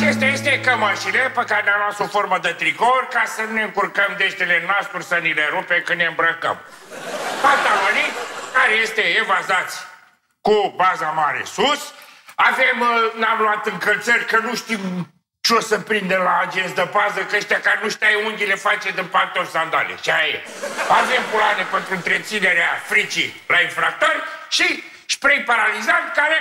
Acesta este cămășile pe care ne-am luat sub formă de tricouri ca să nu ne încurcăm deștele nasturi să ni le rupe când ne îmbrăcăm. Pantalonii, care este evazați cu baza mare sus. Avem, n-am luat încălțări, că nu știm ce o să prindem la agenți de pază, că ăștia care nu știa unghii le face din pantofi sandale. Ce aia e? Avem puloane pentru întreținerea fricii la infractori și spray paralizant care...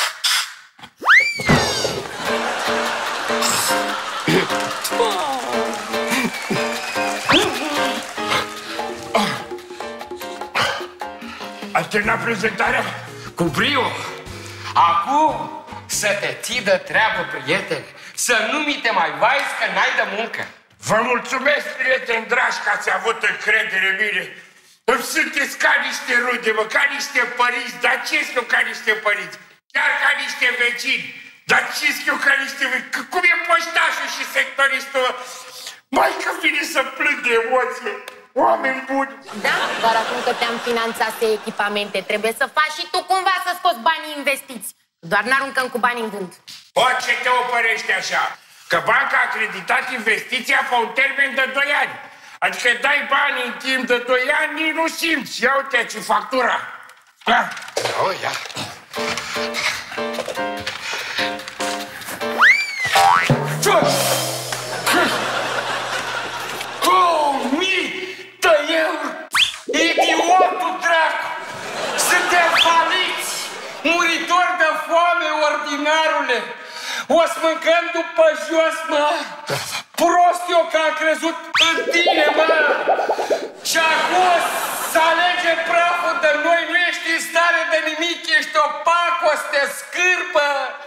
Ai terminat prezentarea? Cu brio. Acum să te ții de treabă, prieteni. Să nu mi te mai vaiți că n-ai de muncă. Vă mulțumesc, prieteni dragi, că ați avut încredere în mine. Îmi sunteți ca niște rude, mă, ca niște părinți. Dar ce sunt eu ca niște părinți? Chiar ca niște vecini. Dar ce sunt eu ca niște vecini? Cum e poștașul și sectoristul? Mai că vine să plâng de emoție. Oameni buni! Da, doar acum că te-am finanțat pe echipamente, trebuie să faci și tu cumva să scoți banii investiți. Doar n-aruncăm cu banii în vânt. Poate ce te opărești așa? Că banca a acreditat investiția pe un termen de 2 ani. Adică dai bani în timp de 2 ani, nu simți. Ia uite ce factura. Da. Ia. Idiotul dracu! Suntem faliți! Muritori de foame, ordinarule! O să mâncăm după jos, mă! Prost eu că am crezut în tine, mă! Și acum să alege praful de noi, nu ești în stare de nimic, ești opac, o să te scârpă!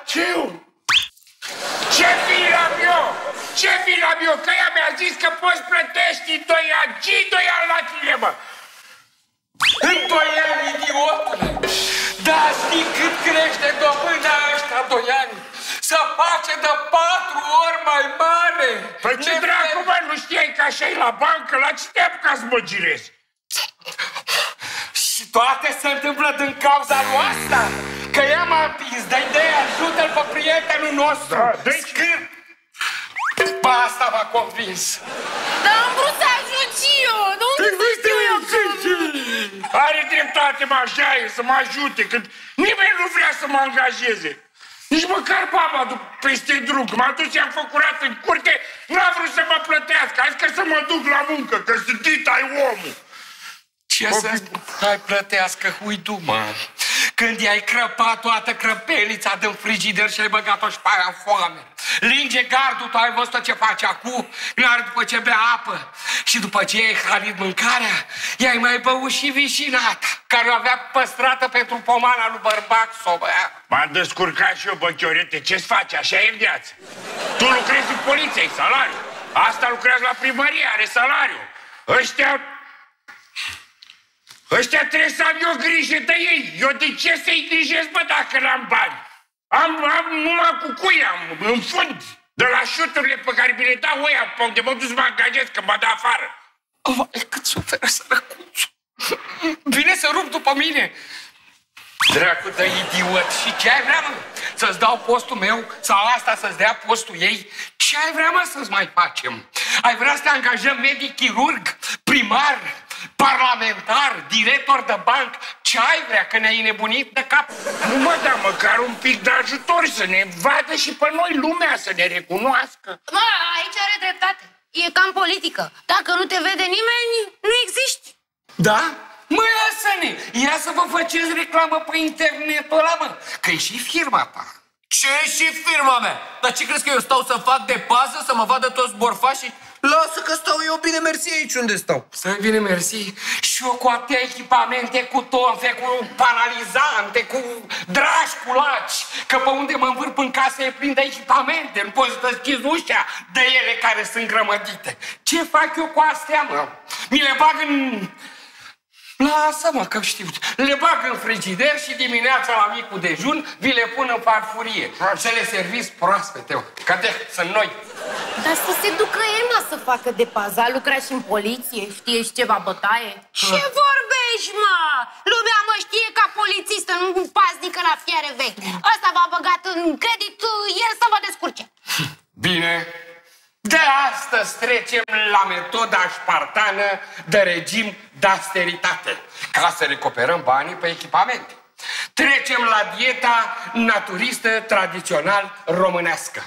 Ce firam eu? Ce firam eu? Că ea mi-a zis că poți plătești în 2 ani. Ce 2 ani la tine, mă? În 2 ani, idiotule! Da, știi cât crește dobânda ăștia 2 ani? Să face de 4 ori mai mare! Păi ce dracu, mă, nu știai că așa e la bancă? La ce te-ai apucat să mă girezi? Și toate se întâmplă din cauza lui asta! Că ea m-a împins, de-i ajută-l pe prietenul nostru! Da, deci... Ba, asta m-a convins! Dar am vrut să ajut și eu! Nu știu eu că... Are dreptate, mă, așa e, să mă ajute, când nimeni nu vrea să mă angajeze. Nici măcar baba peste drum. M-am dus și am făcurat în curte, n-a vrut să mă plătească. A zis că să mă duc la muncă, că sunt ai omul. Ce să hai plătească, uitu, mă. Când i-ai crăpat toată crăpelița din frigider și ai băgat-o și pe aia foame. Linge gardul, tu ai văzut ce face acum? Iar după ce bea apă și după ce i-ai hrănit mâncarea, i-ai mai băut și vișinata, care o avea păstrată pentru pomana lui bărbac sobă. M-am descurcat și eu, bă, Chiorete, ce-ți faci? Așa e viața. Tu lucrezi în poliție, ai salariu. Asta lucrează la primărie, are salariu. Ăștia trebuie să am eu grijă de ei. Eu de ce să-i grijesc, bă, dacă n-am bani? Am numai cu cui am, în fund, de la șuturile pe care mi le dau ăia, pe unde mă duc să mă angajez, că mă dă afară. Vai, cât suferă sărăcuțul. Vine să rup după mine. Dracu de idiot. Și ce ai vrea, mă? Să-ți dau postul meu sau asta să-ți dea postul ei? Ce ai vrea, mă, să-ți mai facem? Ai vrea să te angajăm medic chirurg, primar, parlamentar, director de banc? Ce ai vrea, că ne-ai nebunit de cap? Nu mă, dar măcar un pic de ajutor, să ne vadă și pe noi lumea, să ne recunoască. Mă, aici are dreptate. E ca în politică. Dacă nu te vede nimeni, nu existi. Da? Mă, lasă-ne! Ia să vă faceți reclamă pe internetul ăla, mă! Că-i și firma ta. Ce și firma mea? Dar ce crezi că eu stau să fac de pază, să mă vadă toți borfașii? Lasă că stau eu bine mersi aici unde stau. Stai bine mersi. Și eu cu atâtea echipamente, cu tonfe, cu paralizante, cu dragi culaci, că pe unde mă învârp în casă e plin de echipamente, nu poți să deschizi ușa de ele care sunt grămădite. Ce fac eu cu astea, mă? Mi le bag în... Lasă-mă, că știu. Le bag în frigider și dimineața la micul dejun vi le pun în farfurie. Să le serviți proaspete, că sunt noi. Dar să se ducă Emma să facă de pază. A lucrat și în poliție, știe și ceva bătaie. Ce vorbești, mă? Lumea mă știe ca polițistă, nu pasnică la fiare vechi. Ăsta v-a băgat în credit, el să vă descurce. Bine. De astăzi trecem la metoda spartană de regim de austeritate, ca să recuperăm banii pe echipamente. Trecem la dieta naturistă tradițional românească.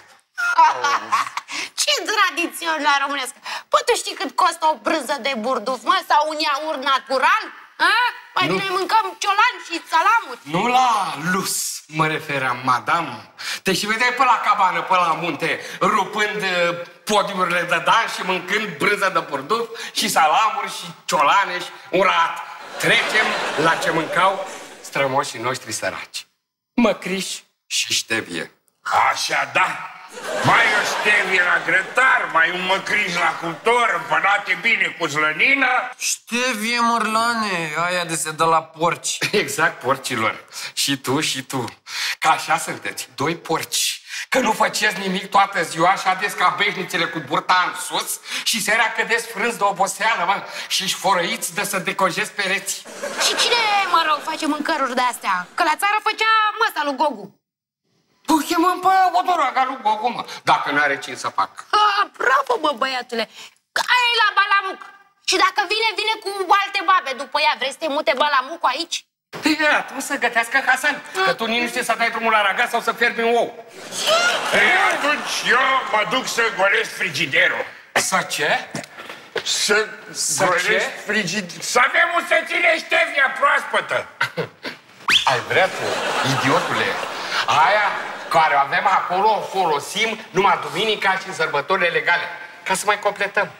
Ce tradițional românesc? Păi tu știi cât costă o brânză de burduf, mă? Sau un iaurt natural? Mai bine mâncăm ciolani și salamuri. Nu la lus mă referam, madame. Te și vedeai pe la cabană, pe la munte, rupând podiurile de dan și mâncând brânză de burduf și salamuri și ciolane și urat. Trecem la ce mâncau strămoșii noștri săraci. Măcriș și ștevie. Așa, da. Mai o ștevie la grătar, mai un măcriș la cuptor, împănate bine cu slănină. Ștevie, mărlane, aia de se dă la porci. Exact, porcilor. Și tu, și tu. Că așa sunteți, doi porci. Că nu faceți nimic toată ziua și adeți ca beșnițele cu burta în sus și seara cădeți frânți de oboseală, mă, și-și forăiți de să decojezi pereții. Și cine, mă rog, face mâncăruri de-astea? Că la țară făcea măsa lui Gogu. Tu chemăm pe odoroaga lui Gogu, mă, dacă n-are ce să fac. Bravo, bă, băiatule. Că aia e la Balamuc. Și dacă vine cu alte babe după ea. Vrei să te mute Balamucul aici? Ia, tu să gătească Hasan, că tu nici nu știi să dai drumul la raga sau să fierbi un ou. Ei, atunci eu mă duc să golesc frigiderul. Să ce? Să golesc frigiderul. Să avem un sățire ștevia proaspătă. Ai vrea tu, idiotule. Aia care o avem acolo o folosim numai duminica și în sărbătorile legale. Ca să mai completăm.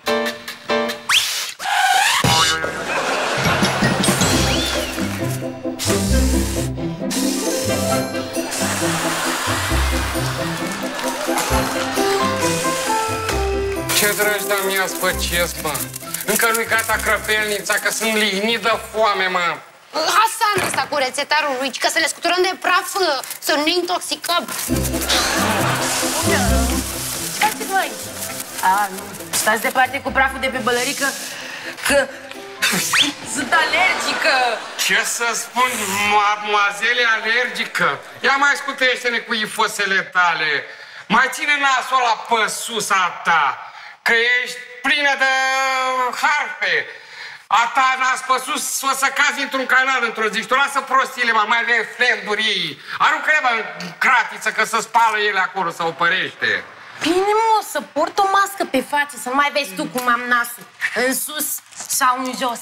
Ce dragi de-mi ia spăcesc, mă. Încă nu-i gata crăpelnița, că sunt lihnit de foame, mă. Hasan ăsta cu rețetarul lui, că să le scuturăm de praf, să nu ne intoxicăm. Stați voi. Stați departe cu praful de pe bălărică, că sunt alergică. Ce să spun, mademoazele alergică? Ia mai scutește-ne cu ifosele tale. Mai ține nasul ăla pe susa ta, că ești plină de harpe. A ta n-a spăsus, o să cazi într-un canal într-o zi și tu lasă prostiile, mai de flendurii. Aruncă-le, bă, în cratiță, că să spală ele acolo, să opărește. Bine, mă, să port o mască pe față, să nu mai vezi tu cum am nasul. În sus sau în jos.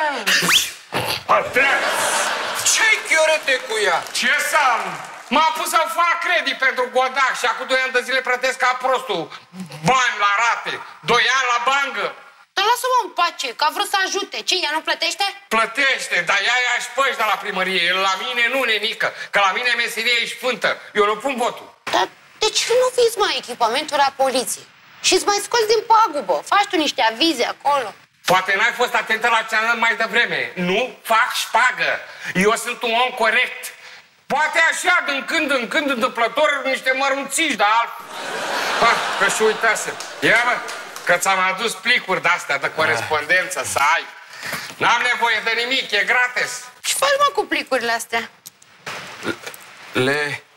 Ce-i chiorete cu ea? Ce să am? M-am pus să fac credit pentru Godac și acum 2 ani de zile plătesc ca prostul bani la rate. 2 ani la bancă. Dar lasă-mă în pace, că a vrut să ajute. Ce, ea nu plătește? Plătește, dar ea ia șpăși de la primărie. La mine nu, nenică, că la mine meseria e sfântă. Eu nu pun votul. Dar de ce nu fiți mai echipamentul la poliție? Și îți mai scoți din pagubă. Faci tu niște avize acolo. Poate n-ai fost atentă la ce am dat mai devreme. Nu fac șpagă. Eu sunt un om corect. Poate așa, din când în când, întâmplător, niște mărunțiși, dar că și uitase. Ia, mă, că ți-am adus plicuri de-astea de corespondență să ai. N-am nevoie de nimic, e gratis. Ce faci, mă, cu plicurile astea? Le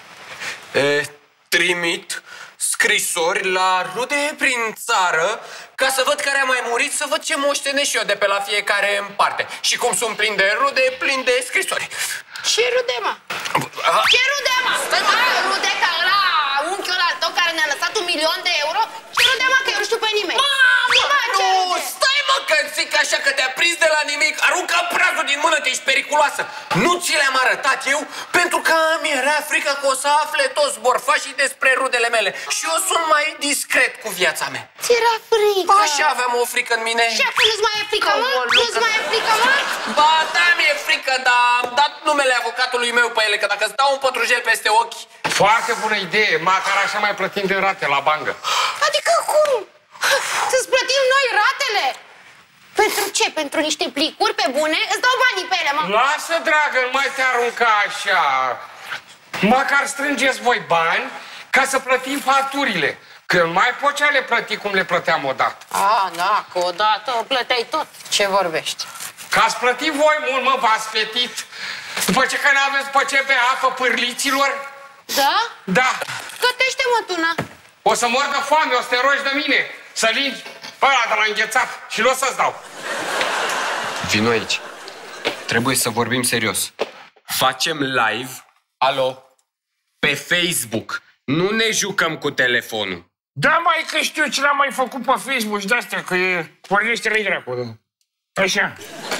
trimit scrisori la rude prin țară ca să văd care a mai murit, să văd ce moștenesc eu de pe la fiecare în parte. Și cum sunt plin de rude, plin de scrisori. Ce rude, mă? Ce rude, mă? Rude ca ăla, unchiul al tău care ne-a lăsat 1.000.000 de euro? Ce rude, mă, că eu nu știu pe nimeni? Nu, stai, mă, că zic așa că te-a prins de la nimic. Aruncă prazul din mână, te-ești periculoasă. Nu ți le-am arătat eu pentru că mi-era frică că o să afle toți borfașii despre rudele mele. Și eu sunt mai discret cu viața mea. Ți-era frică? Așa aveam o frică în mine. Și acum nu-ți mai e frică, mă? Nu-ți mai e frică, mă? Ba, da, mi-e frică, dar am dat numele avocatului meu pe ele, că dacă îți dau un pătrujel peste ochi... Foarte bună idee, măcar așa mai plătim de rate la bancă. Adică cum? Să-ți plătim noi ratele? Pentru ce? Pentru niște plicuri pe bune? Îți dau banii pe ele, mă. Lasă, dragă, nu mai te arunca așa. Măcar strângeți voi bani ca să plătim facturile. Că nu mai poți le plăti cum le plăteam odată. Da, că odată plăteai tot. Ce vorbești? Că ați plătit voi mult, mă, v-ați fetit. După ce că n-aveți după ce bea apă pârliților? Da? Da. Gătește-mă, Tuna. O să mor de foame, o să te rogi de mine. Să lingi pe ăla de la înghețat și nu o să-ți dau. Vino aici. Trebuie să vorbim serios. Facem live, alo, pe Facebook. Nu ne jucăm cu telefonul. Da, mai că știu ce l-am mai făcut pe Facebook și de-astea, că e... pornește-le dracu. Așa.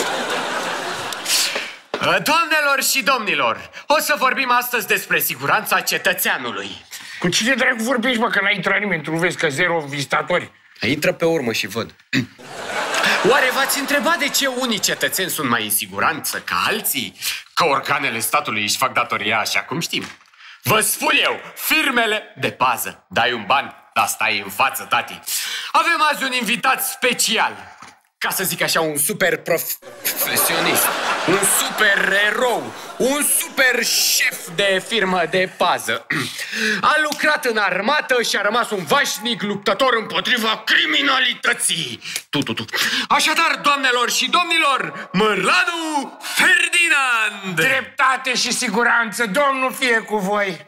Doamnelor și domnilor, o să vorbim astăzi despre siguranța cetățeanului. Cu cine dracu vorbești, mă, că n-a intrat nimeni? Tu nu vezi că 0 vizitatori? Intră pe urmă și văd. Oare v-ați întrebat de ce unii cetățeni sunt mai în siguranță ca alții? Că organele statului își fac datoria așa cum știm. Vă spun eu, firmele de pază. Dai un ban, dar stai în față, tati. Avem azi un invitat special. Ca să zic așa, un super profesionist, un super erou, un super șef de firmă de pază. A lucrat în armată și a rămas un vașnic luptător împotriva criminalității. Tu. Așadar, doamnelor și domnilor, Mărlanu Ferdinand! Dreptate și siguranță, Domnul fie cu voi!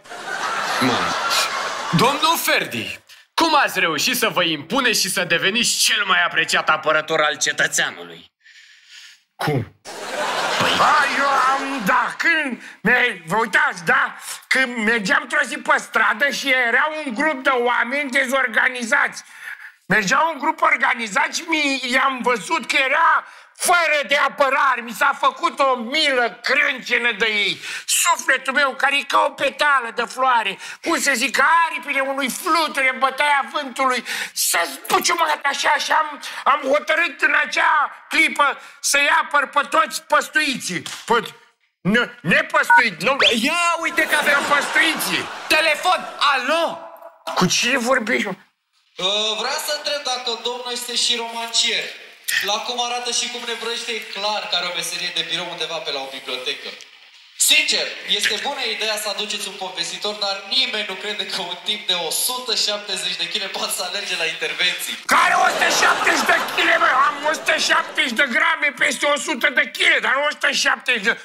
Domnul Ferdi, cum ați reușit să vă impuneți și să deveniți cel mai apreciat apărător al cetățeanului? Cum? Eu am, da, vă uitați, da? Când mergeam într-o zi pe stradă și era un grup de oameni dezorganizați. Mergea un grup organizat și i-am văzut că era fără de apărare. Mi s-a făcut o milă crâncenă de ei. Sufletul meu, care e ca o petală de floare, cum să zic, aripile unui fluture în bătaia vântului, să spuciumăt așa și am hotărât în acea clipă să-i apăr pe toți păstuiții. Nepăstuiți, nu? Ia uite că avem păstuiții. telefon, alo? Cu cine vorbești? Vreau să întreb dacă domnul este și romancier. La cum arată și cum ne vrăjește, e clar că are o meserie de birou undeva pe la o bibliotecă. Sincer, este bună ideea să aduceți un povestitor, dar nimeni nu crede că un tip de 170 de kg poate să alerge la intervenții. Care 170 de kg, bă? Am 170 de grame peste 100 de kg, dar 170 de...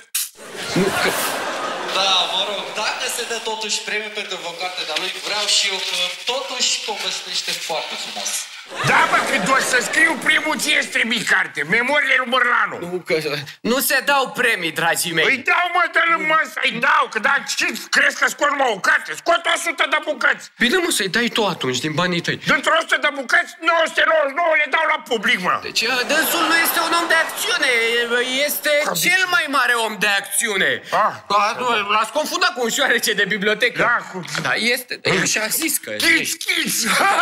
Da, mă rog, dacă se dă totuși premiu pentru vocate de-a lui, vreau și eu că totuși povestește foarte frumos. Da, bă, când o să scriu primul, ție-ți trimit carte. Memoriile lui Mărlanu. Nu se dau premii, dragii mei. Îi dau, mă, dă-l, mă, să-i dau, că da, ce crezi că scot numai o carte? Scot 100 de bucăți. Bine, mă, să-i dai tu atunci din banii tăi. Dintr-o 100 de bucăți, 999 le dau la public, mă. Deci, dânsul nu este un om de acțiune, este cel mai mare om de acțiune. L-ați confundat cu un șoarece de bibliotecă. Da, cu... Da, este, și-a zis că... Chiți!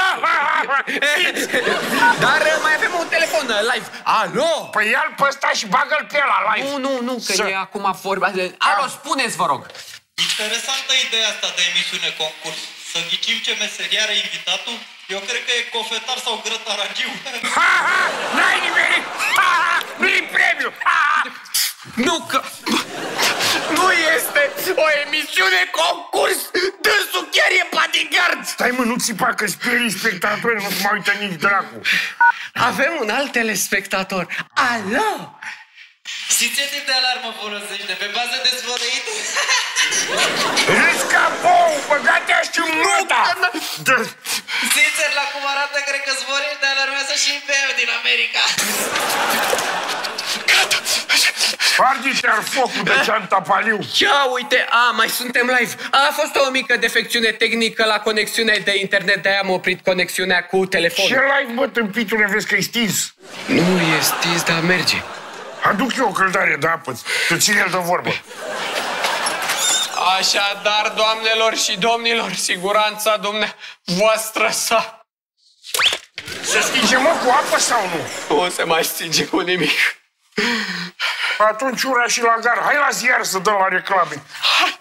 Dar mai avem un telefon live. Alo? Păi ia-l pe ăsta și bagă-l pe ăla live. Nu, că e acum vorba de... Alo, spuneți, vă rog. Interesantă ideea asta de emisiune concurs. Să ghicim ce meserie are invitatul? Eu cred că e cofetar sau grătaragiu. N-ai nimeni! Nu-i premiu! Nu, că... Nu este o emisiune concurs! Dânsul chiar e bodyguard! Stai, mă, nu țipa că sperii spectatorii, nu mai uită nici dracu. Avem un alt telespectator. Alo? Și ce tip de alarmă folosește? Pe bază de zvărăit? Râzi ca bou, băgate-a și muta! Sincer, la cum arată, cred că zvărește alarmează și IP-ul din America. Arde-te-ar focul de ceantapaliu. Ia uite, mai suntem live. A fost o mică defecțiune tehnică la conexiunea de internet, de-aia am oprit conexiunea cu telefonul. Ce live, bă, tâmpitule, vezi că e stins? Nu e stins, dar merge. Aduc eu o căldare de apă, să ține el de vorbă. Așadar, doamnelor și domnilor, siguranța dumneavoastră Se stinge, mă, cu apă sau nu? nu se mai stinge cu nimic. Atunci ura și la gar. Hai la ziar să dăm la reclame. Hai!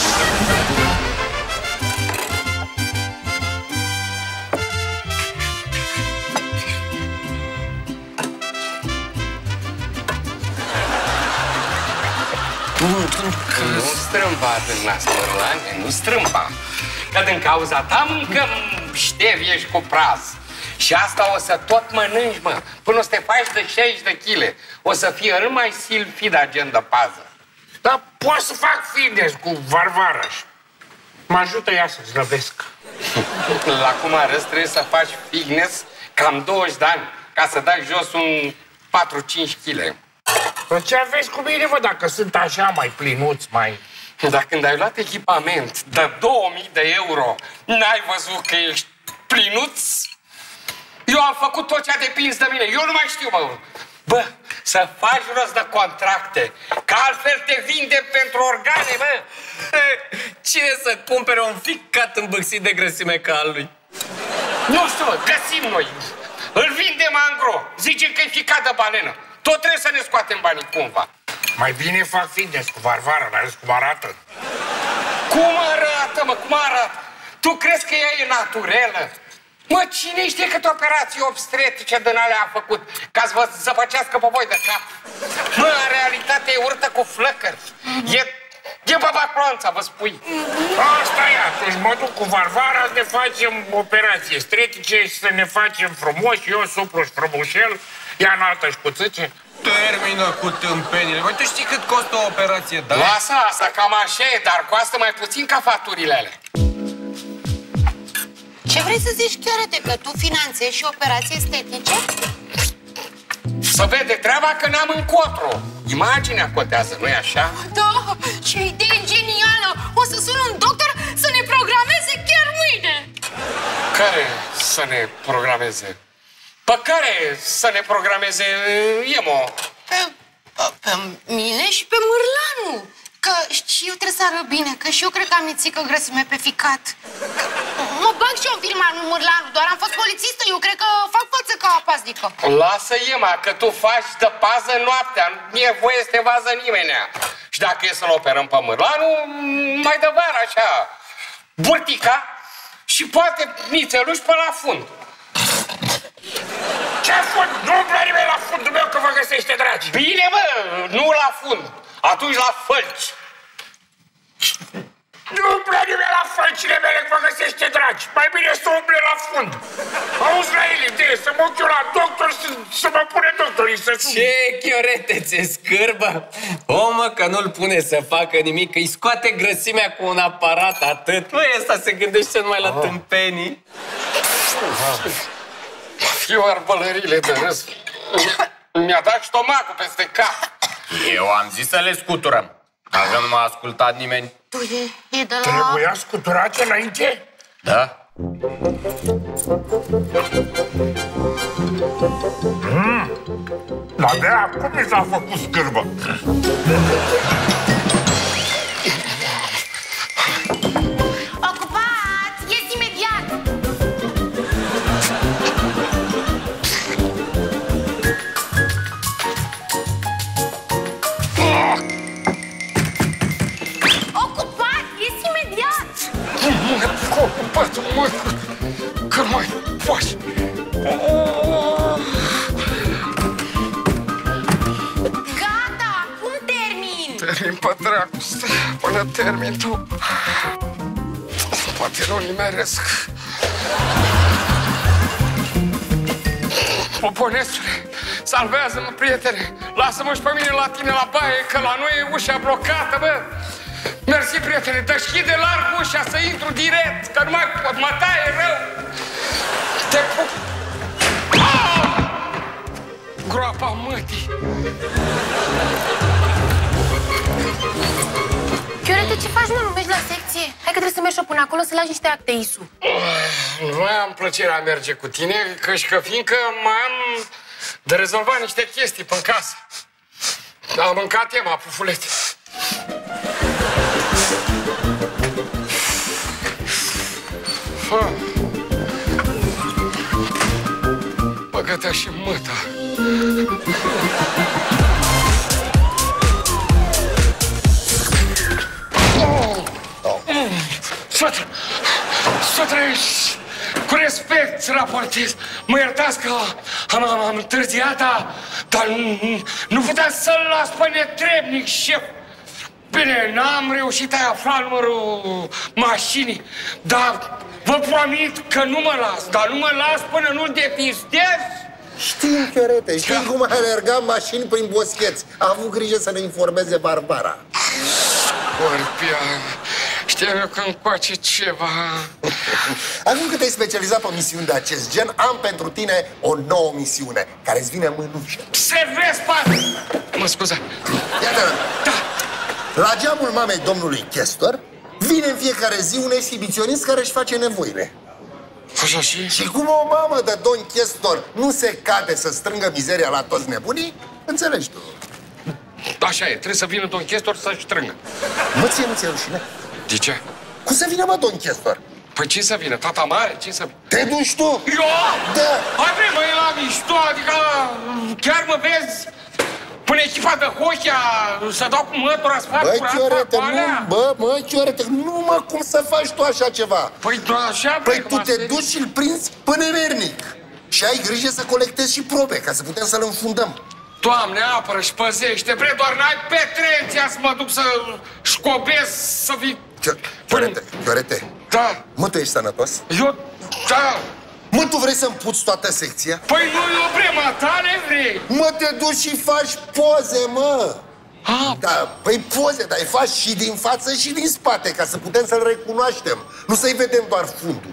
Nu strâmba din nas, Mărlane, nu strâmba. Că din cauza ta mâncăm ștevie și cu praz. Și asta o să tot mănânci, mă, până o să te faci de 60 de kg. O să fie rând mai silfid agent de pază. Dar pot să fac fitness cu Varvaraș. Mă ajută ea să slăbesc. La cum arăți, trebuie să faci fitness cam 20 de ani ca să dai jos un 4-5 kg. Păi ce aveți cu mine, vă, dacă sunt așa mai plinuți, mai... Dar când ai luat echipament de 2000 de euro, n-ai văzut că ești plinuț? Eu am făcut tot ce a depins de mine. Eu nu mai știu, mă. Bă, să faci rost de contracte, că altfel te vindem pentru organe, bă. Cine să cumpere un ficat îmbâxit de grăsime ca al lui? Nu știu, mă, găsim noi. Îl vindem angro. Zicem că e ficat de balenă. Tot trebuie să ne scoatem banii cumva. Mai bine fac fitness cu Varvara, dar cum arată. Cum arată, mă, cum arată? Tu crezi că ea e naturelă? Mă, cine știe câte operații obstetrice din alea a făcut ca să vă zăpăcească pe voi de cap? Mă, în realitate e urâtă cu flăcări. E babacloanța, vă spui. Asta e, atunci mă duc cu Varvara, ne facem operații estétice și să ne facem frumoși, eu suplu și frumușel, ea înaltă și cu țâțe. Termină cu tâmpenile. Băi, tu știi cât costă o operație, da? Lasă asta, cam așa e, dar costă mai puțin ca facturile alea. Ce vrei să zici, Chiorete, că tu finanțezi și operații estetice? Să vede treaba că n-am încotro. Imaginea contează, nu-i așa? Da, ce idee genială! O să sun un doctor să ne programeze chiar mâine! Care să ne programeze? Pe care să ne programeze, Emo? Pe mine și pe Mârlanu. Că și eu trebuie să arăt bine, că și eu cred că am mițică grăsime pe ficat. Mă bag și eu în film al lui Mârlanu, doar am fost polițistă, eu cred că fac față ca o paznică. Lasă, Ema, că tu faci de pază noaptea, nu e voie să te vază nimenea. Și dacă e să-l operăm pe Mârlanu, mai dă vară așa, burtica și poate nițeluși pe la fund. Ce fund? Nu-mi prea nimeni la fundul meu că vă găsește, dragi. Bine, bă, nu la fund, atunci la fălci. Nu-mi prea nimeni la fălcile mele că vă găsește, dragi. Mai bine să umble la fund. Auzi la el idee, să mă ochi eu la doctor să mă pune doctorii să sun. Ce, Chiorete, ți-e scârbă? Omă, că nu-l pune să facă nimic, că îi scoate grăsimea cu un aparat, atât. Băi, ăsta se gândește numai la tâmpenii. Eu arbălările de râs. Mi-a dat stomacul peste cap. Eu am zis să le scuturăm. Dacă nu m-a ascultat nimeni. Tu e de la... Trebuia scuturate înainte? Da? Dar de acum mi s-a făcut scârbă. Ocupați! Ies imediat! Ocupați! Ies imediat! Ocupați-mă, că mai poți. Gata! Cum termin? Termin pe dracu, stai, până termin tu. Poate nu nimeresc. Poponesule, salvează-mă, prietene. Lasă-mă și pe mine la tine la baie, că la noi e ușa blocată, bă. Mersi, prietene, deschide larg ușa să intru direct, că nu mai pot, mă taie rău. Te pup. Groapa mătii. Chiorete, ce faci, mă? Nu mergi la secție? Hai că trebuie să mergi până acolo să lași niște acte ISU. Nu mai am plăcerea merge cu tine, că fiindcă mai am de rezolvat niște chestii pe-n casă. Am mâncat Ema, pufulete. Băgă-te și măta. Sotră, cu respect raportez. Mă iertați că am întârziat, dar nu puteam să-l las pe netrebnic, șef. Bine, n-am reușit a afla numărul mașinii, dar vă promit că nu mă las, dar nu mă las până nu-l depistez. Știm, Chiorete, știm cum a alergat mașini prin boscheți. A avut grijă să ne informeze Barbara. Scorpian, Știu eu că încoace ceva. Acum că te-ai specializat pe misiuni de acest gen, am pentru tine o nouă misiune, care îți vine mânușă. Servesc, patru! Mă scuza. Iată, Da. la geamul mamei domnului Chestor vine în fiecare zi un exhibiționist care își face nevoile. Așa și? Și cum o mamă de Don Chestor nu se cade să strângă mizeria la toți nebunii, înțelegi tu. Așa e, trebuie să vină Don Chestor să-și strângă. Mă, ție nu ți-e rușine? De ce? Cum să vină, mă, Don Chestor? Păi ce să vină? Tata mare? Ce să... Te duci tu? Eu? Da. Hai, bre, mă, e la mișto, adică chiar mă vezi până echipa de hochea să dau cu mătura, să fac Bă, curat Chiorete, pe alea? bă, Chiorete, nu, mă, cum să faci tu așa ceva? Păi doar așa, Păi bre, tu te duci și îl prinzi până nemernic. Și ai grijă să colectezi și probe, ca să putem să-l înfundăm. Doamne, apără și păzește, bre, doar n-ai petrenția să mă duc să școbesc, să vii... Chiorete, Da. mă, tu ești sănătos? Eu... Da. Mă, tu vrei să-mi puți toată secția? Păi nu, eu, bre, mă, tale vrei. Mă, te duci și faci poze, mă! Ah. Da, păi poze, dar îi faci și din față și din spate, ca să putem să-l recunoaștem. Nu să-i vedem doar fundul.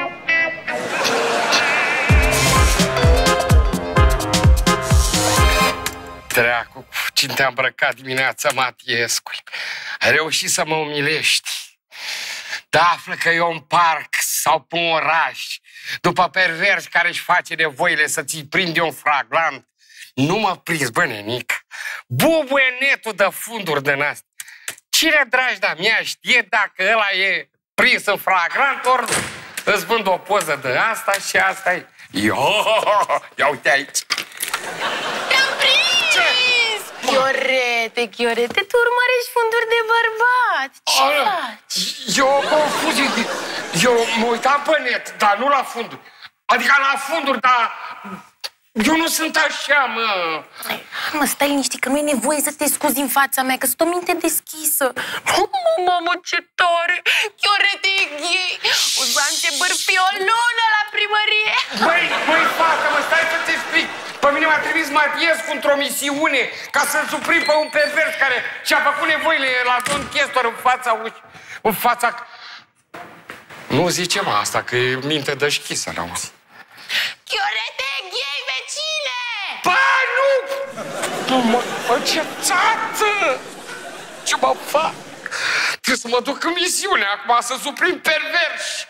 Dracu, cine te-a îmbrăcat dimineața, Matiescu? Ai reușit să mă umilești. Da, află că eu în parc sau pe un oraș, după pervers care își face nevoile să ți-i prinde un fraglant, nu mă prinzi, bă, nenic. Bubuie netul de funduri din astea. Cine, dragi de-a mea, știe dacă ăla e prins în flagrant, ori îți vând o poză de asta și asta e. Ia uite aici. Te-am prins! Chiorete, tu urmărești funduri de bărbați. Ce faci? E o confuzie. Eu mă uitam pe net, dar nu la funduri. Adică la funduri, dar... Eu nu sunt așa, mă. Mă, stai liniștit, că nu e nevoie să te scuzi în fața mea, că sunt o minte deschisă. Mamă, ce tare! Chiorete e gay! O să începârfi o lună la primărie! Măi, fată, mă, stai să te explic. Pe mine m-a trimis Matiescu într-o misiune ca să-l suprim pe un pervers care și-a făcut nevoile la Don Chestor în fața ușii. În fața... Nu zice, mă, asta, că e minte deschisă, n-auzi. Chiorete e gay, vecine! Ba, nu! Mă, ce țată! Ce mă fac? Trebuie să mă duc în misiune acum, să suprim perversi.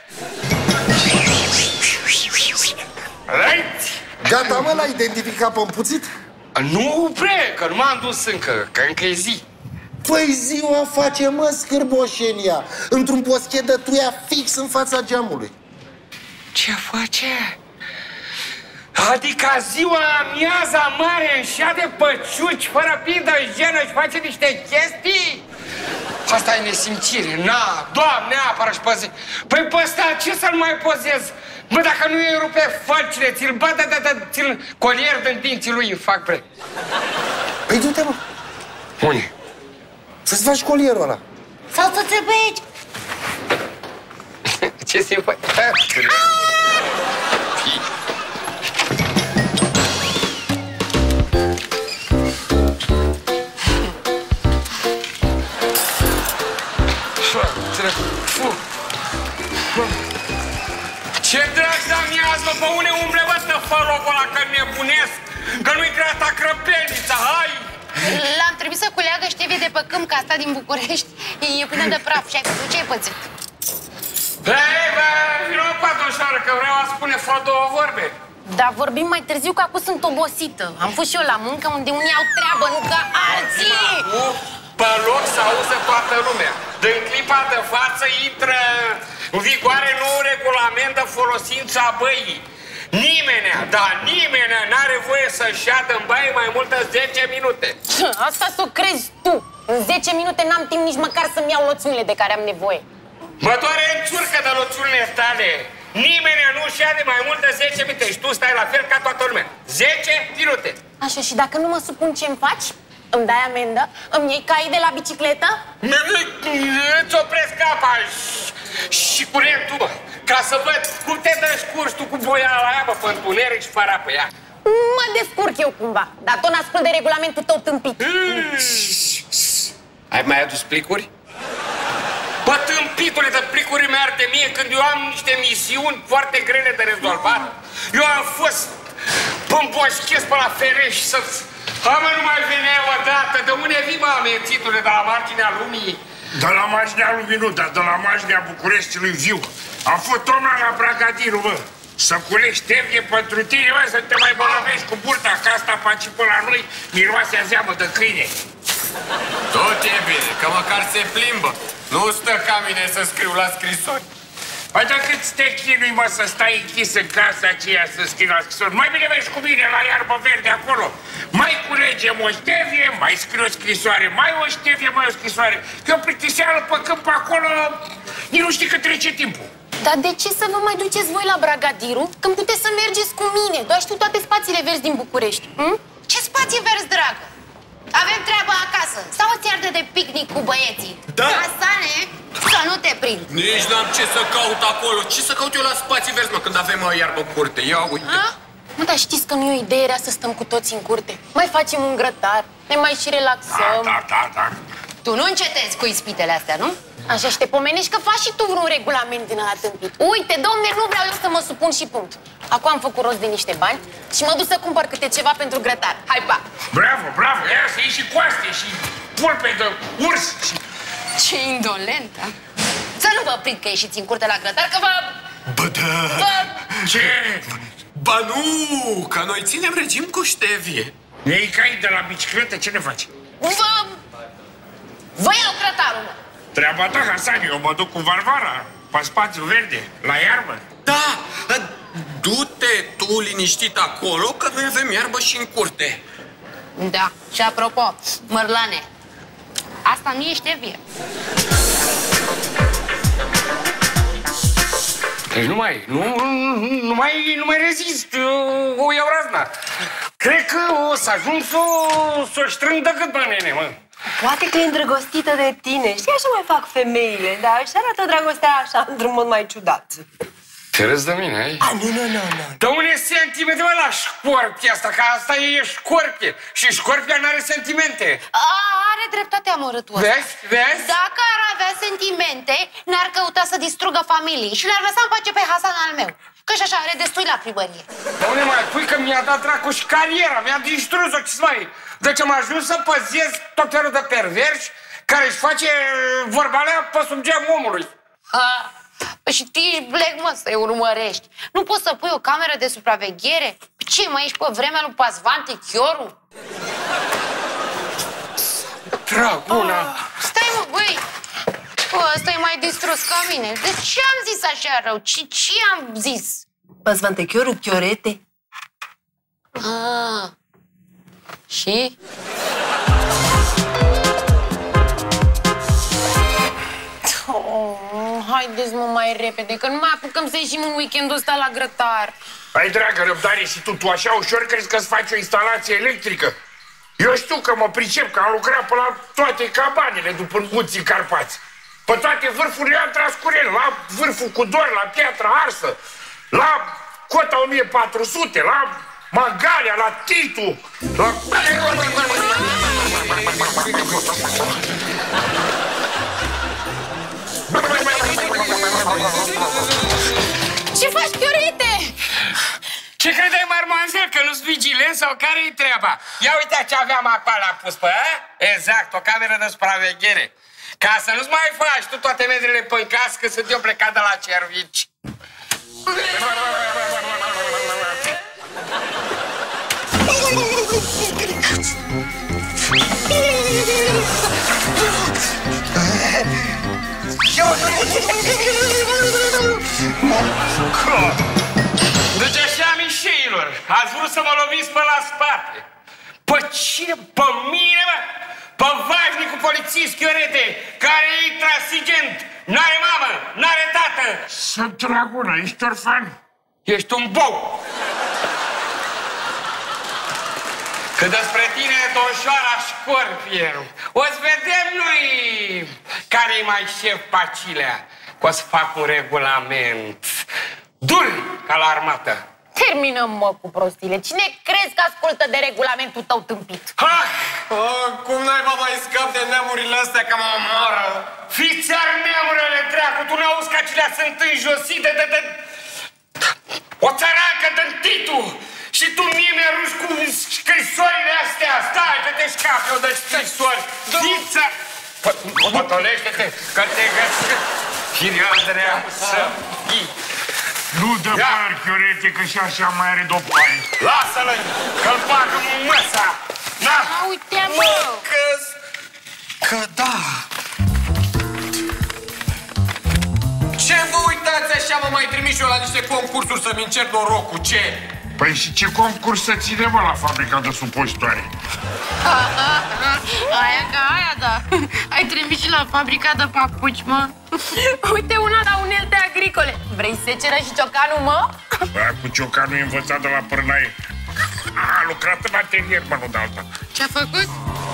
Gata, mă, l-ai identificat pe împuțit? Nu, bre, că nu m-am dus încă, că încă e zi. Păi ziua face, mă, scârboșenia, într-un poschet de tuia fix în fața geamului. Ce face? Adică ziua amiaza mare înșea de păciuci, fără pindă, jenă și face niște chestii? Asta e nesimțire, na, Doamne, apără și păzi. Păi pe ăsta ce să-l mai pozez? Bă, dacă nu îi rupe fălcile, ți-l bă, ți-l colier din dinții lui îmi fac, bre. Păi du-te, mă. Unde? Să-ți faci colierul ăla. Sau să te băici. Ce se fac? Ce dragi de amiază, pe une umble, bă, să fă locul ăla, că nebunesc, că nu-i creata crăpenița, hai! L-am trebuit să culeagă ștevie de pe câmp, că asta din București e plină de praf. Și ai făcut ce ai pățit? Hei, bă, vină o patoșoară, că vreau a spune fă două vorbe. Dar vorbim mai târziu, că acum sunt obosită. Am fost și eu la muncă, unde unii au treabă, nu ca alții. Pe loc să auză toată lumea. Din clipa de față intră în vigoare nou regulament de folosință a băii. Nimenea, dar nimenea n-are voie să-și iadă în baie mai mult de 10 minute. Asta s-o crezi tu. În 10 minute n-am timp nici măcar să-mi iau loțiunile de care am nevoie. Mă doare în ciurcă de loțiunile tale. Nimenea nu-și ia de mai mult de 10 minute și tu stai la fel ca toată lumea. 10 minute. Așa, și dacă nu mă supun, ce-mi faci? Îmi dai amendă? Îmi iei caii de la bicicletă? Îți opresc capa și curentul, ca să văd cum te descurci tu cu boiala aia, bă, pe întuneric și fără pe ea. Mă descurc eu cumva, dar tot n-ascult de regulamentul tău tâmpit. Ai mai adus plicuri? Bă, tâmpitule de plicuri mi-arde mie când eu am niște misiuni foarte grele de rezolvat. Eu am fost pâmboșchez pe la ferești să... Amă, nu mai venea odată. De unde vii, mă, amețitule, de la marginea lumii? De la marginea lumii nu, dar de la marginea Bucureștiului viu. Am fost omul la Bragadiru, mă. Să culești tevie pentru tine, mă, să te mai bolăvești cu burta, că asta faci până la noi, miroase a zeamă de câine. Tot e bine, că măcar se plimbă. Nu stă ca mine să scriu la scrisori. Păi dacă îți te chinui, mă, să stai închis în casa aceea să scrii la scrisori, mai bine mergi cu mine la iarbă verde acolo. Mai culegem o ștevie, mai scrii o scrisoare, mai o ștevie, mai o scrisoare. Că o plictiseală pe câmp acolo, nici nu știi că trece timpul. Dar de ce să vă mai duceți voi la Bragadiru când puteți să mergeți cu mine? Doar știu toate spațiile verzi din București. Ce spații verzi, dragă? Avem treabă acasă. Sau o țiardă de picnic cu băieții. Da. Asane, să nu te prind. Nici n-am ce să caut acolo. Ce să caut eu la spații verzi, mă, când avem iarbă în curte? Ia uite. Mă, dar știți că nu e o idee rea să stăm cu toți în curte? Mai facem un grătar, ne mai și relaxăm. Da. Tu nu încetezi cu ispitele astea, nu? Așa, și te pomenești că faci și tu vreun regulament din ăla tâmpit. Uite, domne, nu vreau eu să mă supun și punct. Acum am făcut rost de niște bani și mă duc să cumpăr câte ceva pentru grătar. Hai, pa! Bravo, ia să iei și coaste și pulpe de urs și... Ce indolentă! Să nu vă prind că ieșiți în curte la grătar, că vă... Bă, da! Ce? Ba nu, că noi ținem regim cu ștevie. Ei cai de la bicicletă, ce ne faci? Vă iau grătarul, mă! Treaba ta, Hasan, eu mă duc cu Varvara pe spațiu verde, la iarbă. Da, du-te tu liniștit acolo, că noi avem iarbă și în curte. Da, și apropo, Mărlane, asta nu e ștevie. Deci nu mai rezist, o iau razna. Cred că o să ajung să o strâng de gât, bă, nene, mă. Poate că e îndrăgostită de tine. Știi, așa mai fac femeile, dar își arată dragostea așa, într-un mod mai ciudat. Te râzi de mine, ai? Nu. Dar unde sentimente, mă, la școrpie asta? Că asta e școrpie. Și școrpia n-are sentimente. Are dreptate amărâtul ăsta. Vezi? Dacă ar avea sentimente, n-ar căuta să distrugă familii și l-ar lăsa în pace pe Hasan al meu. Că și așa are destui la primărie. Dar unde mai pui că mi-a dat dracu și cariera, mi-a distrus-o, ce-ți mai... Deci am ajuns să păzesc tot felul de perverși care își face vorba alea pe sub geam omului. Păi și tu ești black, mă, să-i urmărești. Nu poți să pui o cameră de supraveghere? Ce, mă, ești pe vremea lui Pasvante Chioru? Draguna! Stai, mă, băi! Ăsta e mai distrus ca mine. De ce am zis așa rău? Ce am zis? Pasvante Chioru, Chiorete. Și? Haideți, mă, mai repede, că nu mai apucăm să ieșim în weekendul ăsta la grătar. Ai, dragă răbdare, și tu așa ușor crezi că-ți faci o instalație electrică? Eu știu că mă pricep, că am lucrat pe la toate cabanele după munții Carpați. Pe toate vârfurile am tras curent, la vârful cu dor, la piatra arsă, la cota 1400, la Mangalia, la Titu, la... Ce faci, Chiorete? Ce credeai, marmanzel, că nu-s vigilent sau care-i treaba? Ia uite ce aveam acolo la pus, pă, exact, o cameră de supraveghere. Ca să nu-ți mai faci tu toate medrele pe casă, că sunt eu plecat de la servici. Deci așa, mișeilor, ați vrut să mă loviți pe la spate. Pe cine? Pe mine, mă? Pe vașnicul polițist Chiorete, care e transigent, n-are mamă, n-are tată. Sunt Draguna, ești orfan? Ești un bou. Că despre tine, doșoara Școrpie, o-ți vedem noi care-i mai șef Pacilea, că o să fac un regulament dur ca la armată. Te terminăm, mă, cu prostile. Cine crezi că ascultă de regulamentul tău tâmpit? Cum naiba mai scap de neamurile astea că mă omoară? Fiți-ar neamurile, dracu, tu n-auzi că acelea sunt înjosite de... O țărancă de-n Titu! Și tu mie mi-arunci cu scrisorile astea! Stai că te scapi eu de scrisori! Fița! Pătolește-te, că te găsesc! Hireandrea să fii! Nu dă par, Chiorete, că și așa mai are dopare. Lasă-l, că-l bagă măsa! Na! Uite, mă! Că da! Ce vă uitați așa, mă mai trimis eu la niște concursuri să-mi încerc norocul, ce? Păi și ce concurs să ține, mă, la fabrica de supozitoare? Aia ca aia, da. Ai trimis și la fabrica de papuci, mă. Uite una la unelte agricole. Vrei seceră și ciocanul, mă? Bă, cu ciocanul e învățat de la pârnaie. A lucrat în atelier, mă, nu de alta. Ce-a făcut?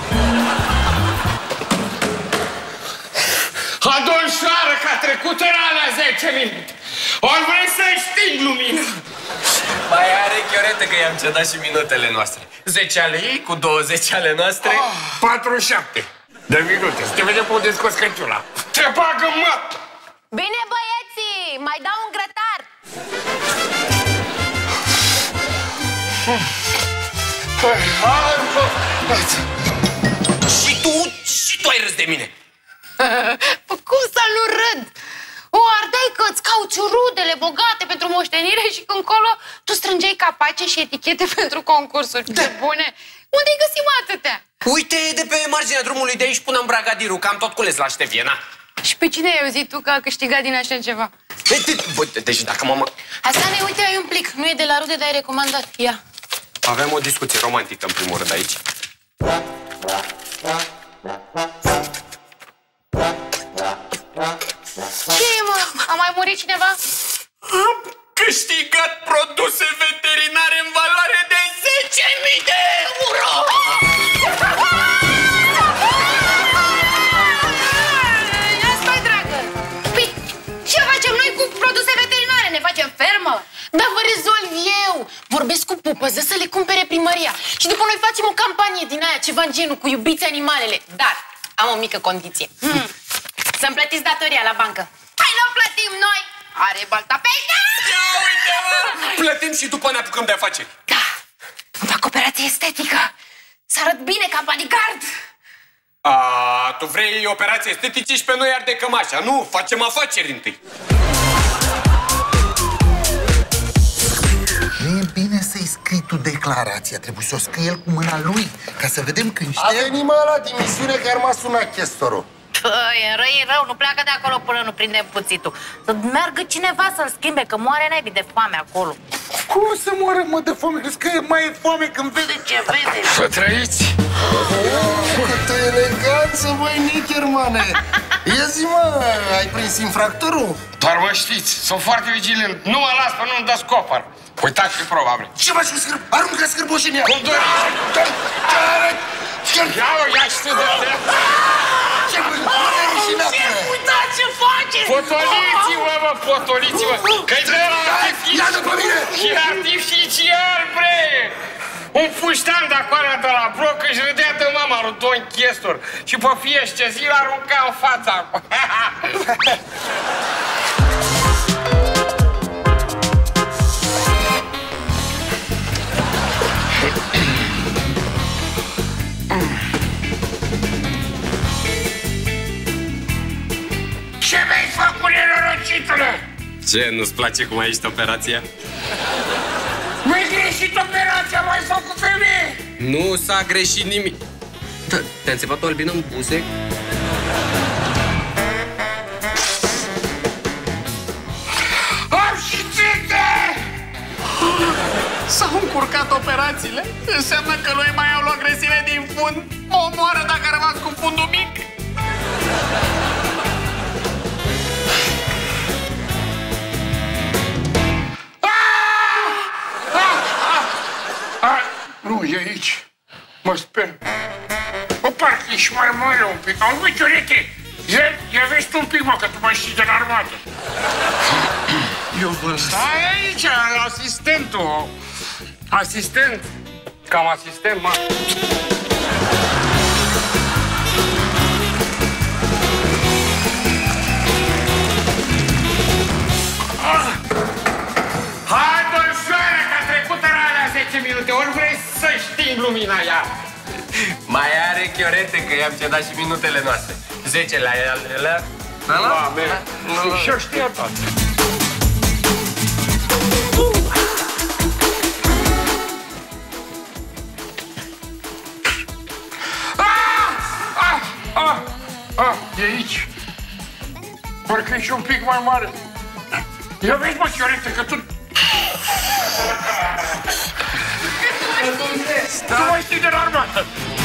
Adonșoară, că a trecut în alea 10 minute. Ori vrei să sting lumina. Mai are Chiorete că i-am cedat și minutele noastre. 10 ale ei cu 20 ale noastre. 47 de minute. Să te vedem pe unde scoți căciula. Te bagă, mă! Bine, băieții, mai dau un grătar. Și tu ai râs de mine. Cum să nu râd? O ardeai că-ți cauți rudele bogate pentru moștenire și când colo tu strângeai capace și etichete pentru concursuri. Ce bune! Unde-i găsim atâtea? Uite, de pe marginea drumului de aici până în Bragadirul, că am tot cules la Șteviena. Și pe cine ai auzit tu că a câștigat din așa ceva? Deci dacă mama... Hasane, uite, ai un plic. Nu e de la rude, dar ai recomandat. Ia. Avem o discuție romantică în primul rând aici. Ce e, mă? A mai murit cineva? Am câștigat produse veterinare în valoare de 10.000 de euro! Ia stai, dragă! Păi, ce facem noi cu produse veterinare? Ne facem fermă? Dar vă rezolv eu! Vorbesc cu pupăză să le cumpere primăria. Și după noi facem o campanie din aia, ceva în genul, cu iubiți animalele. Dar am o mică condiție. Să-mi plătiți datoria la bancă. Hai, nu plătim noi! Are balta pe ea! Ia uite-mă! Plătim și după ne apucăm de afaceri. Da, îmi fac operație estetică. Să arăt bine ca bodyguard. Tu vrei operații estetice și pe noi arde cămașa. Nu, facem afaceri întâi. Nu e bine să-i scrii tu declarația. Trebuie să o scrie el cu mâna lui, ca să vedem când știe. A venit mă la dimisiune că m-a sunat chestorul. E rău, nu pleacă de acolo până nu prindem puțitul. Să meargă cineva să-l schimbe, că moare naibii de foame acolo. Cum să moară, mă, de foame? Crezi că e mai foame când vede ce vede? Să trăiți! Câtă eleganță, băi, Nichermane! Ia zi, mă, ai prins infractorul? Doar mă știți, sunt foarte vigilent. Nu mă las până nu-mi descoper. Uitați și probabil. Ce faci cu scârb? Aruncă scârboși în ea! Cum doar... Ia-o, ia și tu de te... Ce Uitați ce faceți! Potoliți-vă, mă, potoliți-vă! Că-i de la artificial, bre! Un puștan de acolo de la bloc își râdea de mama lui Don Chestor și pe fiește zi l-arunca în fața. Ce mi-ai făcut, nenorocitule? Ce, nu-ți place cum ai ieșit operația? Mi-ai greșit operația, m-ai făcut femeie! Nu s-a greșit nimic. Te-a înțepat o albină în buze? Am și țite! S-au încurcat operațiile? Înseamnă că lui mai au luat grăsime din fund? O omoară dacă a rămas cu fundul mic? Nu, e aici. Mă sper. Mă, parcă ești mai mare un pic. Auzi, bă, Chiorete, ia vezi tu un pic, mă, că tu mai știi de la armată. Eu vă las. Stai aici, asistentul. Asistent? Cam asistent, mă. Hai, domnișoară, că a trecut alea 10 minute. Ori vrei să sting lumina ea? Mai are Chiorete, că i-am cedat și minutele noastre. 10 la ele. Și eu știu toate. E aici. Parcă e și un pic mai mare. Ia vezi, mă, Chiorete, că tu... Tu mai știi de la armată.